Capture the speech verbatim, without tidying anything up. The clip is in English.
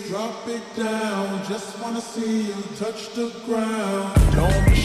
drop it down. Just wanna see you touch the ground. Don't be